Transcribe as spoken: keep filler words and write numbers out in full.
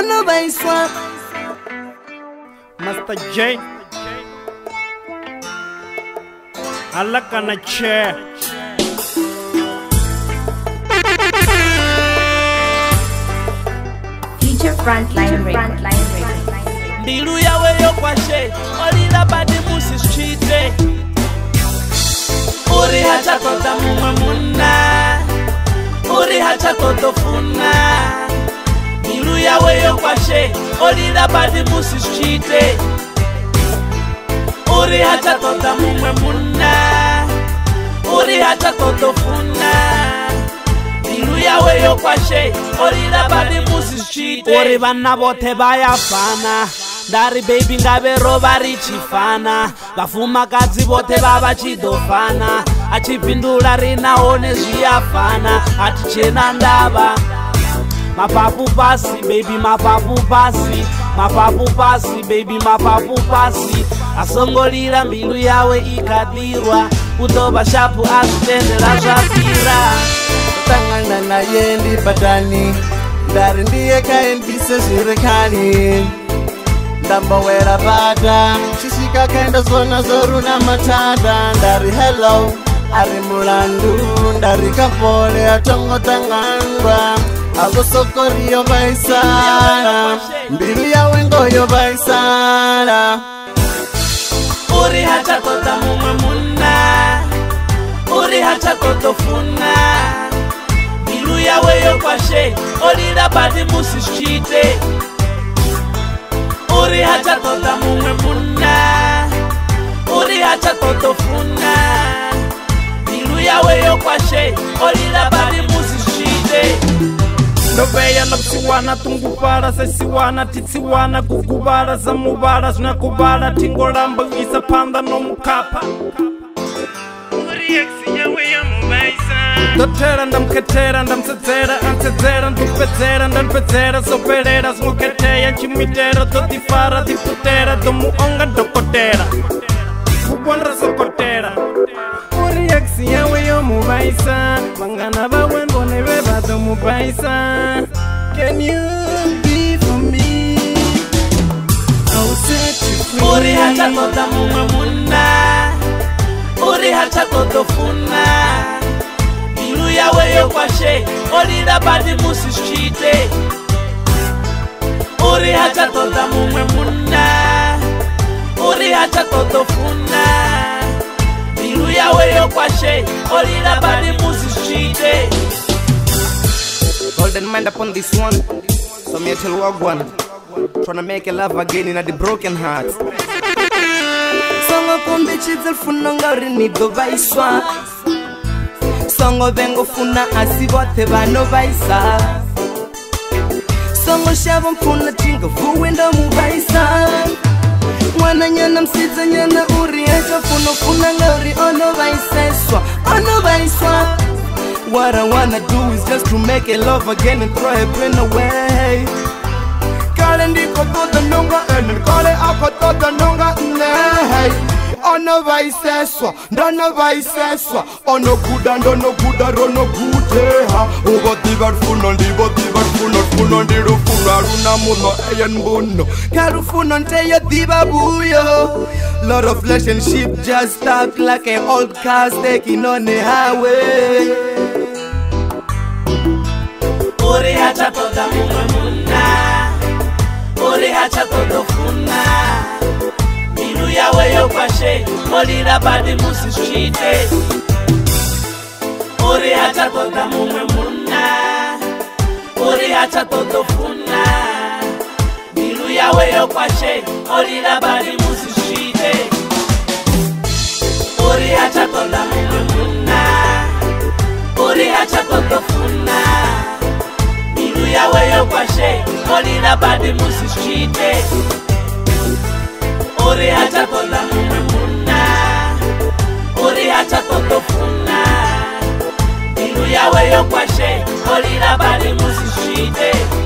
ono baiswa. Master J Alakana chair Future Frontline Radio. Ndilu yawe yo kwashe Olila badi musi streete Uri hacha kota mumwe muna Uri hacha koto funa Ndilu yawe yo kwashe Olila badi musi streete Uri hacha kota mumwe muna Uri hacha koto funa Ndilu yawe yo kwashe Olila badi musi streete Uri vana bote baya fana Dari baby ngabe roba richifana Vafumakazi bote baba chidofana Achipindula rina one zviafana Atichena ndaba Mapapu pasi baby mapapu pasi Mapapu pasi baby mapapu pasi Asongolira mbilu yawe ikadirwa Kutoba shapu asitendela zvapira Tangana na yendi badani Dari ndiye kaendise zvirekani Ndambowera bada Shishika kenda zona zoru na matada Ndari hello Ari mulandu Ndari kapole atongo tangangwa Ago sokori yo baisana Mbilu ya wengo yo baisana Uri hacha kota mumwe muna Uri hacha koto funa Mbilu yawe yo kwashe Olila badi musi streete Uri hacha kota mumwe muna Uri hacha koto funa Mbilu yawe yo kwashe Olila badi musi streete Ndoveya na kusiwana tungubala sesiwana titsiwana kugubala zamubala zinakubala tingolamba isa panda no mukapa Uri eksi yawe ya mubaisa Ndotera ndamketera ndamsedzera ansedzera ndupedzera ndanpedzera soperera zmuketeya nchimitera dotifara diputera domuonga dokotera kubondra sokotera Uri eksi yawe yo mubaisa Mangana bawe mbone beba do mubaisa Can you be for me? I'll set you free Uri hacha kota mumwe muna Uri hacha koto funa Mbilu yawe yo kwashe Olila badi musi streete Uri hacha kota mumwe muna Uri hacha koto funa Mbilu yawe yo kwashe Olila badi musi streete Golden mind upon this one So me tell Wagwan Tryna make a love again in a the broken heart Songo kumbi chizel funonga rinido baiswa Songo vengo funa asibote bano baisa Songo shabo mfuna chingo fuwendo mubaisa Mwana nyana msiza nyana uri echo funo funa ngauri ono baiseswa Ono baiswa What I wanna do is just to make a love again and throw a pain away Kale ndiko tota nunga ene Kale ako tota nunga nei Ono baiseswa, ndono baiseswa Ono guda, ndono guda, rono gudeha Ugo tibar funo, ndibo tibar funo Funo ndiru funo, aruna muno, eyen buno Karu funo, nteyo diba buyo Lot of relationship just stuck like an old car taking on the highway Uri hacha kota mumwe muna Uri hacha koto funa Mbilu yawe yo kwashe Olila badi musi streete Uri hacha kota mumwe muna Uri hacha koto funa Mbilu yawe yo kwashe Olila badi musi streete Uri hacha kota mumwe muna Uri hacha koto funa Mbilu yawe yo kwashe Olila badi musi streete Uri hacha kota mumwe muna Uri hacha koto funa Mbilu yawe yo kwashe Olila badi musi streete